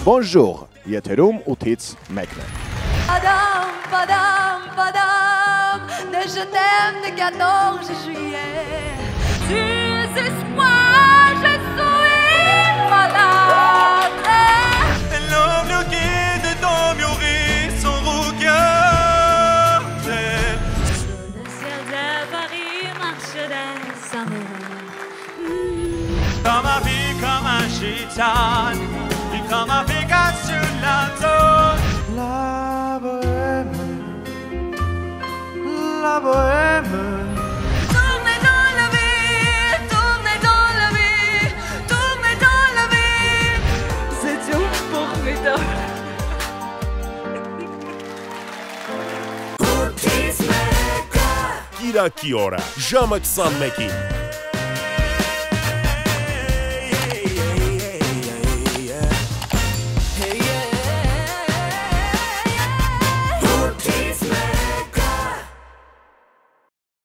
Bonjour, Yeterum Utitz Mekne. Padam, padam, padam, de je t'aime de 14 juillet. Tu espoir, je suis malade. L'homme le guide dans Miori, son regard. Le ciel de Paris marche dans sa main. Dans ma vie comme un gitane, et comme un Vegas sur la zone. La bohème, la bohème. Tournez dans la vie, tournez dans la vie, tournez dans la vie. C'est tout formidable. Kira Kiora, Jean-Maxime Mekin.